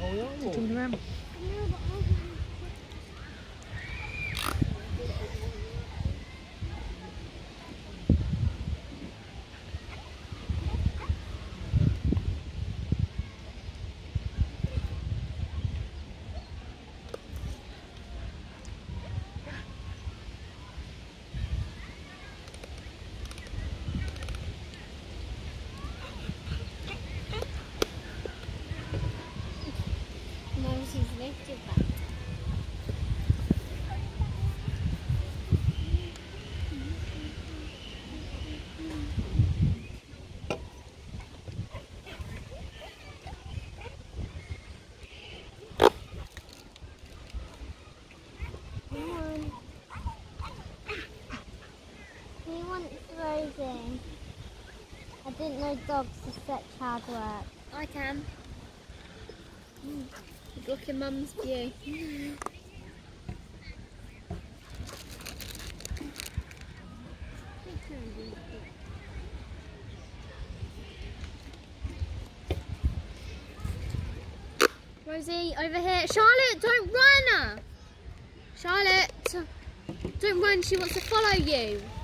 Taking around. She's lifted back. Come on. He wants Rosie. I didn't know dogs are such hard work. I can. Look at Mum's view. Rosie, over here. Charlotte, don't run! Charlotte, don't run. She wants to follow you.